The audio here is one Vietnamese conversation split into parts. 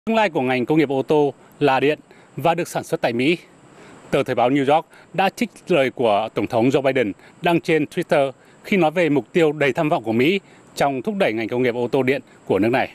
Tương lai của ngành công nghiệp ô tô là điện và được sản xuất tại Mỹ. Tờ Thời báo New York đã trích lời của Tổng thống Joe Biden đăng trên Twitter khi nói về mục tiêu đầy tham vọng của Mỹ trong thúc đẩy ngành công nghiệp ô tô điện của nước này.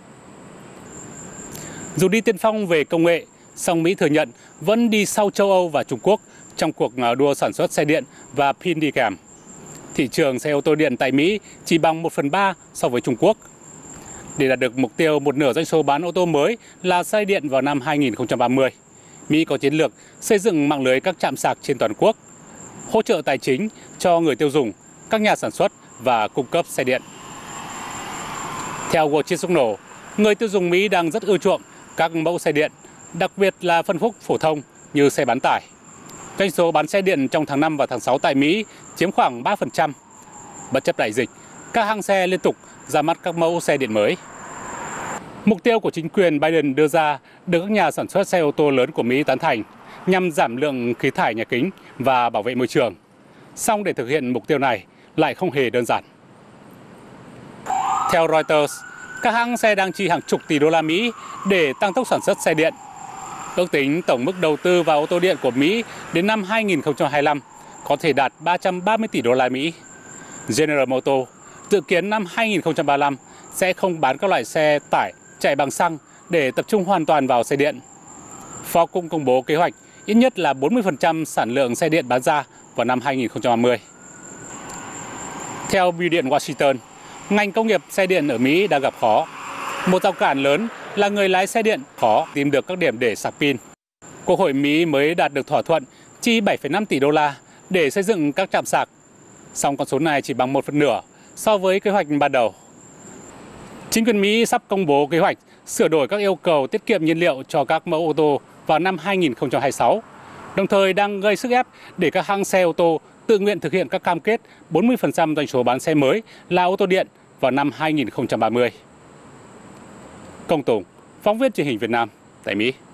Dù đi tiên phong về công nghệ, song Mỹ thừa nhận vẫn đi sau châu Âu và Trung Quốc trong cuộc đua sản xuất xe điện và pin đi kèm. Thị trường xe ô tô điện tại Mỹ chỉ bằng 1/3 so với Trung Quốc. Để đạt được mục tiêu một nửa doanh số bán ô tô mới là xe điện vào năm 2030, Mỹ có chiến lược xây dựng mạng lưới các trạm sạc trên toàn quốc, hỗ trợ tài chính cho người tiêu dùng, các nhà sản xuất và cung cấp xe điện. Theo Wall Street Journal, người tiêu dùng Mỹ đang rất ưa chuộng các mẫu xe điện, đặc biệt là phân khúc phổ thông như xe bán tải. Doanh số bán xe điện trong tháng 5 và tháng 6 tại Mỹ chiếm khoảng 3%. Bất chấp đại dịch, các hãng xe liên tục ra mắt các mẫu xe điện mới. Mục tiêu của chính quyền Biden đưa ra được các nhà sản xuất xe ô tô lớn của Mỹ tán thành nhằm giảm lượng khí thải nhà kính và bảo vệ môi trường. Song để thực hiện mục tiêu này lại không hề đơn giản. Theo Reuters, các hãng xe đang chi hàng chục tỷ đô la Mỹ để tăng tốc sản xuất xe điện. Ước tính tổng mức đầu tư vào ô tô điện của Mỹ đến năm 2025 có thể đạt 330 tỷ đô la Mỹ. General Motors dự kiến năm 2035 sẽ không bán các loại xe tải chạy bằng xăng để tập trung hoàn toàn vào xe điện. Ford cũng công bố kế hoạch ít nhất là 40% sản lượng xe điện bán ra vào năm 2030. Theo Bưu điện Washington, ngành công nghiệp xe điện ở Mỹ đang gặp khó. Một rào cản lớn là người lái xe điện khó tìm được các điểm để sạc pin. Quốc hội Mỹ mới đạt được thỏa thuận chi 7,5 tỷ đô la để xây dựng các trạm sạc. Song con số này chỉ bằng 1/4 so với kế hoạch ban đầu. Chính quyền Mỹ sắp công bố kế hoạch sửa đổi các yêu cầu tiết kiệm nhiên liệu cho các mẫu ô tô vào năm 2026, đồng thời đang gây sức ép để các hãng xe ô tô tự nguyện thực hiện các cam kết 40% doanh số bán xe mới là ô tô điện vào năm 2030. Công Tùng, phóng viên truyền hình Việt Nam tại Mỹ.